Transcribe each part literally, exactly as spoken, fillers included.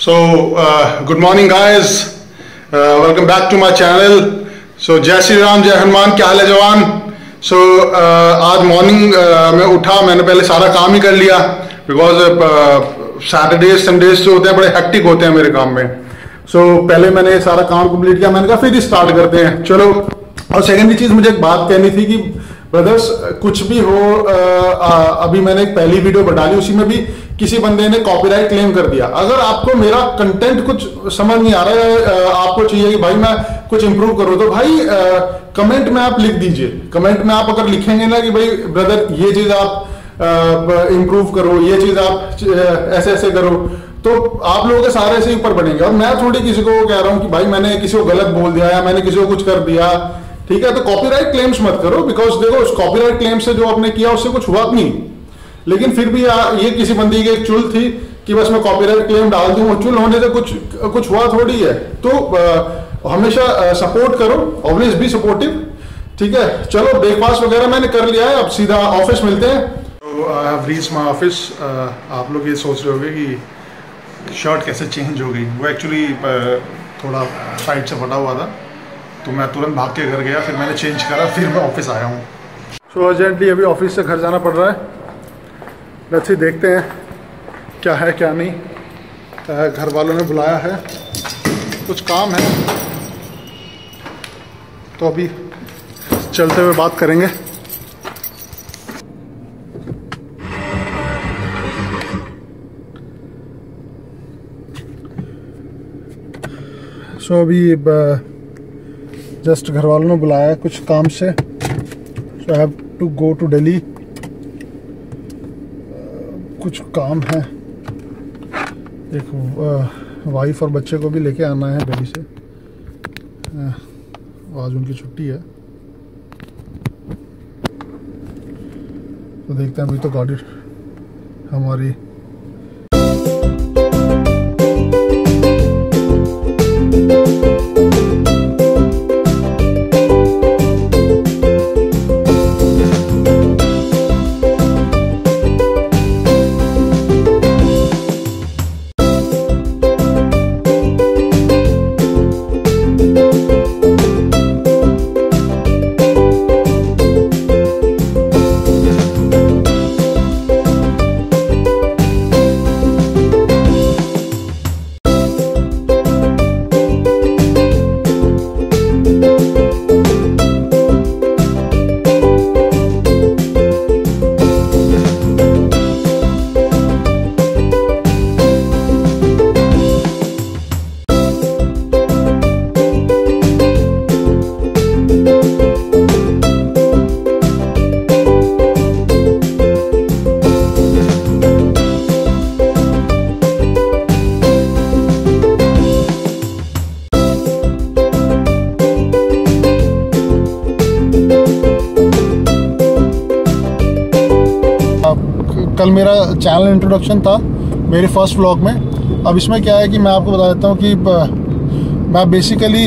So, uh, good morning guys, uh, welcome back to my channel. So, जय श्री राम, जय हनुमान, क्या हाल है जवान? So, uh, आज मॉर्निंग uh, में उठा, मैंने पहले सारा काम ही कर लिया बिकॉज सैटरडेज संडेज जो होते हैं बड़े हेक्टिक होते हैं मेरे काम में. सो so, पहले मैंने सारा काम कंप्लीट किया, मैंने कहा फिर स्टार्ट करते हैं चलो. और सेकेंडरी चीज मुझे एक बात कहनी थी कि ब्रदर्स कुछ भी हो, आ, आ, अभी मैंने एक पहली वीडियो डाली, उसी में भी किसी बंदे ने कॉपीराइट क्लेम कर दिया. अगर आपको मेरा कंटेंट कुछ समझ नहीं आ रहा है, आपको चाहिए कि भाई मैं कुछ इंप्रूव करूं, तो भाई आ, कमेंट में आप लिख दीजिए. कमेंट में आप अगर लिखेंगे ना कि भाई ब्रदर ये चीज आप इंप्रूव करो, ये चीज आप ऐसे ऐसे करो, तो आप लोगों के सारे से ऊपर बढ़ेंगे. और मैं थोड़ी किसी को कह रहा हूं कि भाई मैंने किसी को गलत बोल दिया या मैंने किसी को कुछ कर दिया, ठीक है, तो कॉपीराइट क्लेम्स मत करो. बिकॉज देखो उस कॉपीराइट क्लेम से जो आपने किया उससे कुछ हुआ नहीं, लेकिन फिर भी ये किसी बंदी की एक चुल थी कि बस मैं कॉपीराइट क्लेम डाल दूं, चुल होने से कुछ कुछ हुआ थोड़ी है. तो आ, हमेशा सपोर्ट करो, ऑलवेज बी सपोर्टिव, ठीक है. चलो ब्रेकफास्ट वगैरह मैंने कर लिया है, अब सीधा ऑफिस मिलते हैं. I have reached my office. आप लोग ये सोच रहे होंगे कि शर्ट कैसे चेंज हो गई. वो एक्चुअली थोड़ा साइड से फटा हुआ था, तो मैं तुरंत भाग के घर गया, फिर मैंने चेंज करा, फिर मैं ऑफिस आया हूँ. सो अर्जेंटली अभी ऑफिस से घर जाना पड़ रहा है. लेट्स सी, देखते हैं क्या है क्या नहीं. घर वालों ने बुलाया है, कुछ काम है, तो अभी चलते हुए बात करेंगे. सो so, अभी जस्ट घर वालों ने बुलाया कुछ काम से. So I have to go to Delhi. कुछ काम है, एक वाइफ और बच्चे को भी लेके आना है दिल्ली से. आज उनकी छुट्टी है, तो देखते हैं. अभी तो गाड़ी हमारी कल मेरा चैनल इंट्रोडक्शन था मेरे फर्स्ट व्लॉग में. अब इसमें क्या है कि मैं आपको बता देता हूँ कि मैं बेसिकली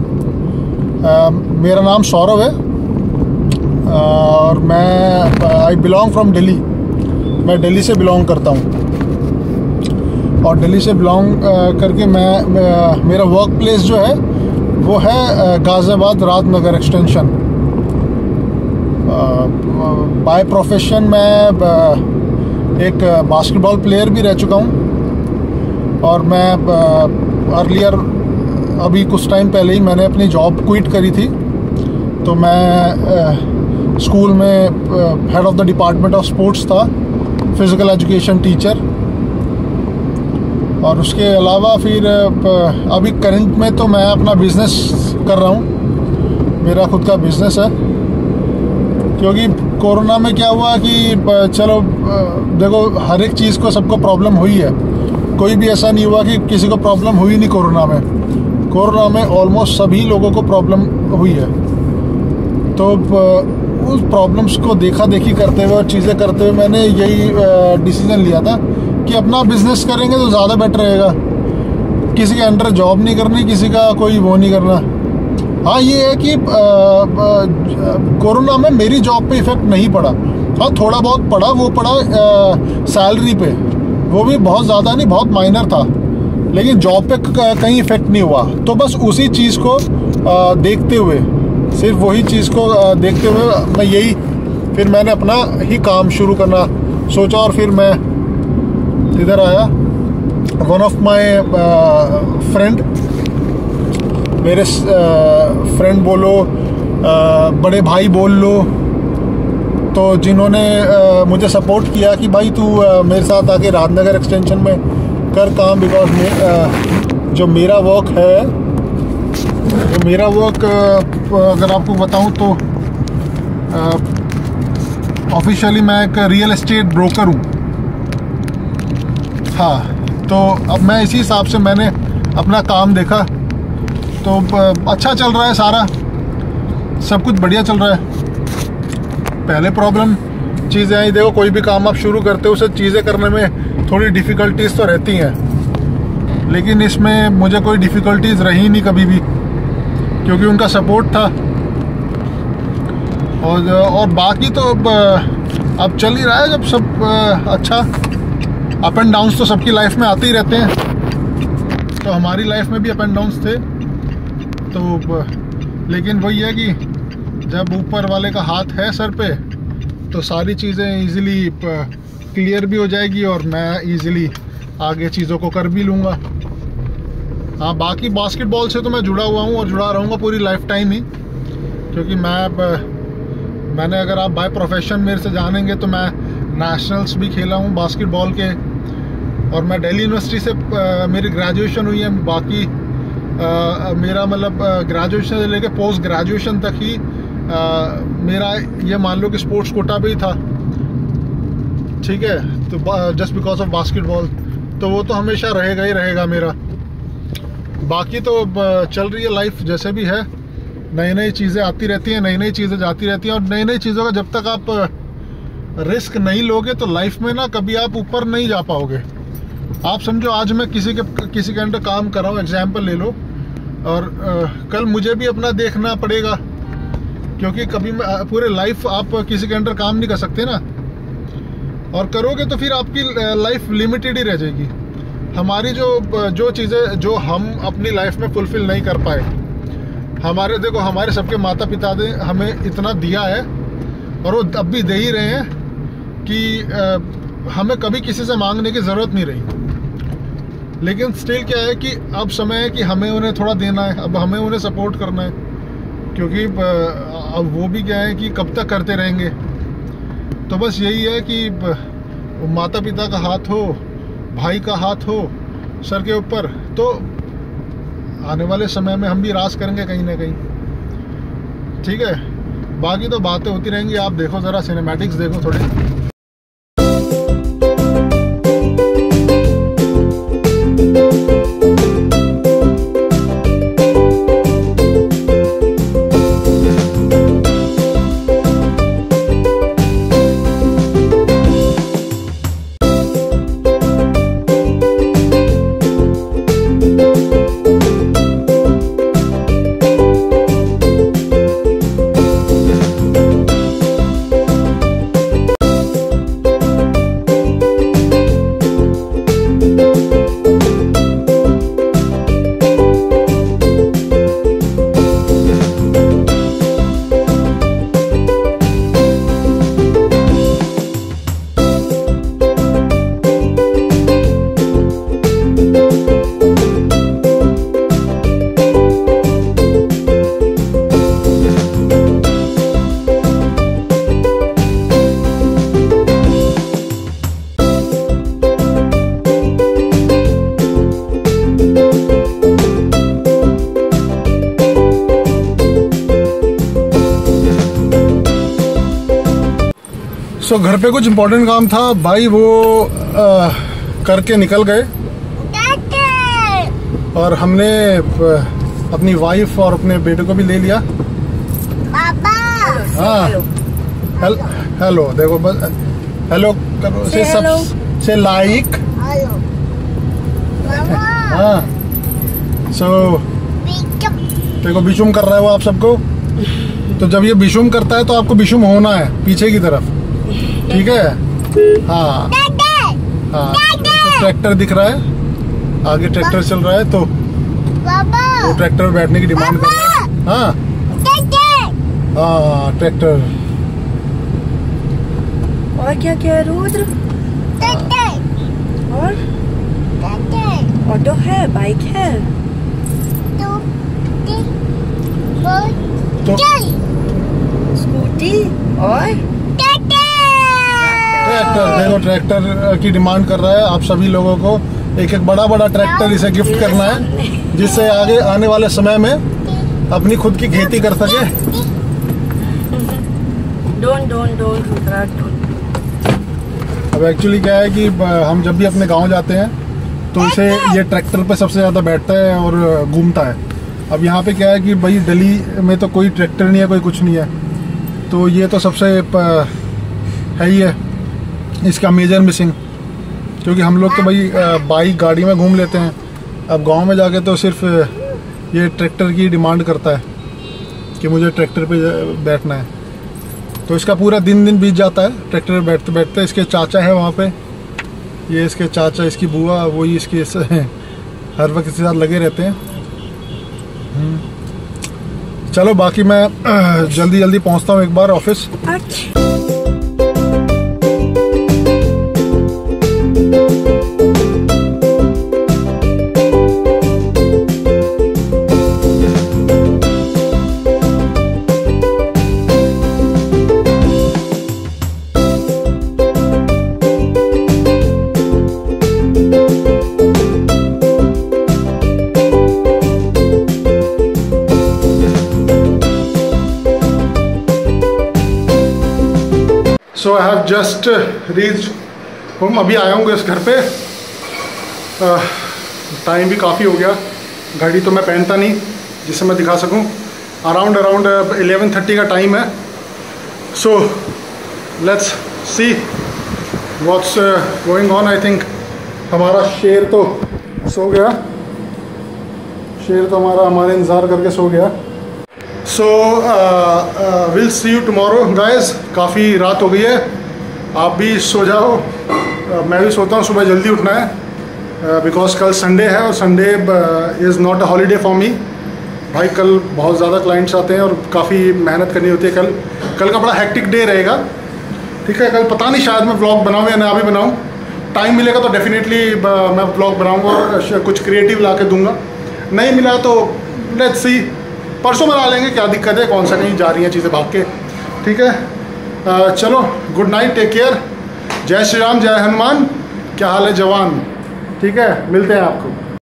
मेरा नाम सौरभ है और मैं आई बिलोंग फ्रॉम दिल्ली. मैं दिल्ली से बिलोंग करता हूँ और दिल्ली से बिलोंग करके मैं, मैं मेरा वर्क प्लेस जो है वो है Ghaziabad Rajnagar extension. By profession मैं एक बास्केटबॉल प्लेयर भी रह चुका हूँ और मैं अर्लियर अभी कुछ टाइम पहले ही मैंने अपनी जॉब क्विट करी थी. तो मैं स्कूल में head of the department of sports था, फिज़िकल एजुकेशन टीचर. और उसके अलावा फिर अभी करंट में तो मैं अपना बिज़नेस कर रहा हूँ, मेरा खुद का बिज़नेस है. क्योंकि कोरोना में क्या हुआ कि चलो देखो हर एक चीज़ को सबको प्रॉब्लम हुई है, कोई भी ऐसा नहीं हुआ कि किसी को प्रॉब्लम हुई नहीं. कोरोना में कोरोना में ऑलमोस्ट सभी लोगों को प्रॉब्लम हुई है. तो उस प्रॉब्लम्स को देखा देखी करते हुए और चीज़ें करते हुए मैंने यही डिसीजन लिया था कि अपना बिजनेस करेंगे तो ज़्यादा बेटर रहेगा. किसी के अंडर जॉब नहीं करनी, किसी का कोई वो नहीं करना. हाँ ये है कि कोरोना में मेरी जॉब पे इफेक्ट नहीं पड़ा. हाँ थोड़ा बहुत पड़ा, वो पड़ा सैलरी पे, वो भी बहुत ज़्यादा नहीं, बहुत माइनर था. लेकिन जॉब पे कहीं इफेक्ट नहीं हुआ। तो बस उसी चीज़ को आ, देखते हुए, सिर्फ वही चीज़ को आ, देखते हुए मैं यही फिर मैंने अपना ही काम शुरू करना सोचा और फिर मैं इधर आया। वन ऑफ माय फ्रेंड, मेरे फ्रेंड बोलो, आ, बड़े भाई बोल लो, तो जिन्होंने आ, मुझे सपोर्ट किया कि भाई तू आ, मेरे साथ आके राजनगर एक्सटेंशन में कर काम, बिकॉज में जो मेरा वर्क है, तो मेरा वर्क अगर आपको बताऊं तो ऑफिशियली मैं एक रियल एस्टेट ब्रोकर हूं। हाँ, तो अब मैं इसी हिसाब से मैंने अपना काम देखा, तो अच्छा चल रहा है, सारा सब कुछ बढ़िया चल रहा है। पहले प्रॉब्लम चीज़ें आई, देखो कोई भी काम आप शुरू करते हो उसे चीज़ें करने में थोड़ी डिफ़िकल्टीज तो रहती हैं, लेकिन इसमें मुझे कोई डिफ़िकल्टीज रही नहीं कभी भी, क्योंकि उनका सपोर्ट था। और और बाकी तो अब, अब चल ही रहा है। जब सब अच्छा, अप एंड डाउन्स तो सबकी लाइफ में आते ही रहते हैं, तो हमारी लाइफ में भी अप एंड डाउन्स थे। तो लेकिन वही है कि जब ऊपर वाले का हाथ है सर पे, तो सारी चीज़ें इजीली क्लियर भी हो जाएगी और मैं इजीली आगे चीज़ों को कर भी लूँगा। हाँ, बाकी बास्केटबॉल से तो मैं जुड़ा हुआ हूँ और जुड़ा रहूँगा पूरी लाइफ टाइम ही, क्योंकि मैं मैंने अगर आप बाय प्रोफेशन मेरे से जानेंगे तो मैं नेशनल्स भी खेला हूँ बास्केटबॉल के, और मैं दिल्ली यूनिवर्सिटी से आ, मेरी ग्रेजुएशन हुई है। बाकी आ, मेरा मतलब ग्रेजुएशन से लेके पोस्ट ग्रेजुएशन तक ही आ, मेरा ये मान लो कि स्पोर्ट्स कोटा पे ही था, ठीक है। तो जस्ट बिकॉज ऑफ बास्केटबॉल, तो वो तो हमेशा रहेगा ही रहेगा मेरा। बाकी तो चल रही है लाइफ जैसे भी है, नई नई चीज़ें आती रहती हैं, नई नई चीज़ें जाती रहती हैं, और नई नई चीज़ों का जब तक आप रिस्क नहीं लोगे तो लाइफ में ना कभी आप ऊपर नहीं जा पाओगे। आप समझो, आज मैं किसी के किसी के अंडर काम कर रहा हूँ, एग्जाम्पल ले लो, और आ, कल मुझे भी अपना देखना पड़ेगा, क्योंकि कभी पूरे लाइफ आप किसी के अंडर काम नहीं कर सकते ना, और करोगे तो फिर आपकी लाइफ लिमिटेड ही रह जाएगी। हमारी जो जो चीज़ें जो हम अपनी लाइफ में फुलफिल नहीं कर पाए, हमारे देखो हमारे सबके माता पिता ने हमें इतना दिया है, और वो अब भी दे ही रहे हैं कि आ, हमें कभी किसी से मांगने की ज़रूरत नहीं रही। लेकिन स्टिल क्या है कि अब समय है कि हमें उन्हें थोड़ा देना है, अब हमें उन्हें सपोर्ट करना है, क्योंकि अब वो भी क्या है कि कब तक करते रहेंगे। तो बस यही है कि माता पिता का हाथ हो, भाई का हाथ हो सर के ऊपर, तो आने वाले समय में हम भी राज करेंगे कहीं ना कहीं, ठीक है। बाकी तो बातें होती रहेंगी, आप देखो ज़रा सिनेमैटिक्स देखो थोड़े। सो so, घर पे कुछ इम्पोर्टेंट काम था भाई, वो आ, करके निकल गए, और हमने अपनी वाइफ और अपने बेटे को भी ले लिया। पापा हाँ, हेल, हेलो देखो, बस हेलो करो, से सब से लाइक। हाँ, सो देखो बिशुम कर रहा है वो आप सबको, तो जब ये बिशुम करता है तो आपको बिशुम होना है पीछे की तरफ, ठीक है। हाँ हाँ, ट्रैक्टर दिख रहा है, आगे ट्रैक्टर चल रहा है तो पापा वो ट्रैक्टर में बैठने की डिमांड कर रहा है। हाँ हाँ ट्रैक्टर। और क्या क्या है रुद्र? और ऑटो है, बाइक है, तो स्कूटी और ट्रैक्टर। देखो ट्रैक्टर की डिमांड कर रहा है। आप सभी लोगों को एक एक बड़ा बड़ा ट्रैक्टर इसे गिफ्ट करना है, जिससे आगे आने वाले समय में अपनी खुद की खेती कर सके। Don't don't don't Rudra don't. अब एक्चुअली क्या है कि हम जब भी अपने गांव जाते हैं तो इसे ये ट्रैक्टर पे सबसे ज़्यादा बैठता है और घूमता है। अब यहाँ पे क्या है कि भाई दिल्ली में तो कोई ट्रैक्टर नहीं है, कोई कुछ नहीं है, तो ये तो सबसे है ही है इसका मेजर मिसिंग। क्योंकि हम लोग तो भाई बाइक गाड़ी में घूम लेते हैं। अब गांव में जाके तो सिर्फ ये ट्रैक्टर की डिमांड करता है कि मुझे ट्रैक्टर पे बैठना है। तो इसका पूरा दिन दिन बीत जाता है ट्रैक्टर पे बैठते बैठते। इसके चाचा है वहाँ पे, ये इसके चाचा, इसकी बुआ, वही इसके हर वक्त इसके साथ लगे रहते हैं। चलो बाकी मैं जल्दी जल्दी पहुँचता हूँ एक बार office. So I have just reach home. अभी आया हूँ इस घर पे। टाइम भी काफ़ी हो गया। घड़ी तो मैं पहनता नहीं जिससे मैं दिखा सकूँ। अराउंड अराउंड इलेवन थर्टी का टाइम है। So let's see what's going on. I think हमारा शेर तो सो गया। शेर तो हमारा हमारे इंतज़ार करके सो गया। So will see you tomorrow guys. काफ़ी रात हो गई है, आप भी सो जाओ। uh, मैं भी सोता हूँ, सुबह जल्दी उठना है बिकॉज uh, कल संडे है और Sunday is not a holiday for me. भाई कल बहुत ज़्यादा क्लाइंट्स आते हैं और काफ़ी मेहनत करनी होती है। कल कल का बड़ा हेक्टिक डे रहेगा। ठीक है, कल पता नहीं शायद मैं व्लॉग बनाऊँ या ना भी बनाऊँ। टाइम मिलेगा तो डेफिनेटली मैं व्लॉग बनाऊँगा और कुछ क्रिएटिव ला के दूँगा। नहीं मिला तो लेट्स सी, परसों बना लेंगे, क्या दिक्कत है, कौन सा कहीं जा रही हैं चीज़ें भाग के। ठीक है, आ, चलो गुड नाइट, टेक केयर। जय श्री राम, जय हनुमान। क्या हाल है जवान? ठीक है, मिलते हैं आपको।